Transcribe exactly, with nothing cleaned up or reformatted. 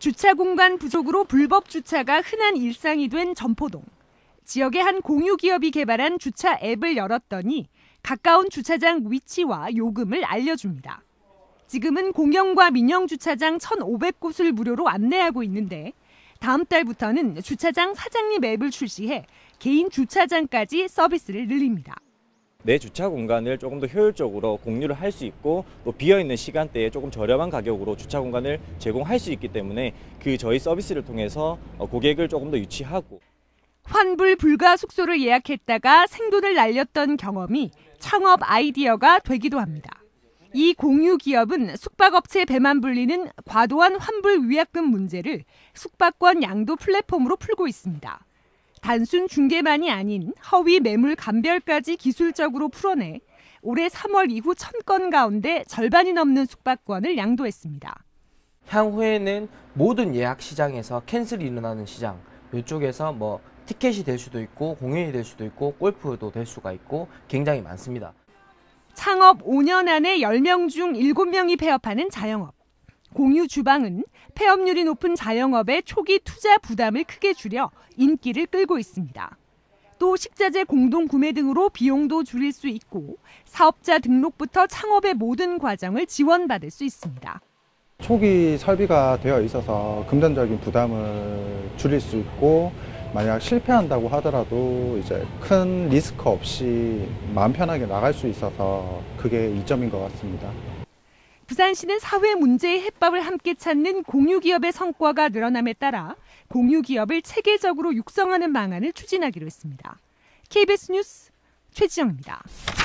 주차 공간 부족으로 불법 주차가 흔한 일상이 된 점포동. 지역의 한 공유 기업이 개발한 주차 앱을 열었더니 가까운 주차장 위치와 요금을 알려줍니다. 지금은 공영과 민영 주차장 천오백 곳을 무료로 안내하고 있는데 다음 달부터는 주차장 사장님 앱을 출시해 개인 주차장까지 서비스를 늘립니다. 내 주차 공간을 조금 더 효율적으로 공유를 할 수 있고 또 비어있는 시간대에 조금 저렴한 가격으로 주차 공간을 제공할 수 있기 때문에 그 저희 서비스를 통해서 고객을 조금 더 유치하고 환불 불가 숙소를 예약했다가 생돈을 날렸던 경험이 창업 아이디어가 되기도 합니다. 이 공유 기업은 숙박업체 배만 불리는 과도한 환불 위약금 문제를 숙박권 양도 플랫폼으로 풀고 있습니다. 단순 중개만이 아닌 허위 매물 감별까지 기술적으로 풀어내 올해 삼월 이후 천 건 가운데 절반이 넘는 숙박권을 양도했습니다. 향후에는 모든 예약 시장에서 캔슬이 일어나는 시장, 이쪽에서 뭐 티켓이 될 수도 있고 공연이 될 수도 있고 골프도 될 수가 있고 굉장히 많습니다. 창업 오 년 안에 열 명 중 일곱 명이 폐업하는 자영업. 공유 주방은 폐업률이 높은 자영업의 초기 투자 부담을 크게 줄여 인기를 끌고 있습니다. 또 식자재 공동 구매 등으로 비용도 줄일 수 있고 사업자 등록부터 창업의 모든 과정을 지원받을 수 있습니다. 초기 설비가 되어 있어서 금전적인 부담을 줄일 수 있고 만약 실패한다고 하더라도 이제 큰 리스크 없이 마음 편하게 나갈 수 있어서 그게 이점인 것 같습니다. 부산시는 사회 문제의 해법을 함께 찾는 공유 기업의 성과가 늘어남에 따라 공유 기업을 체계적으로 육성하는 방안을 추진하기로 했습니다. 케이비에스 뉴스 최지영입니다.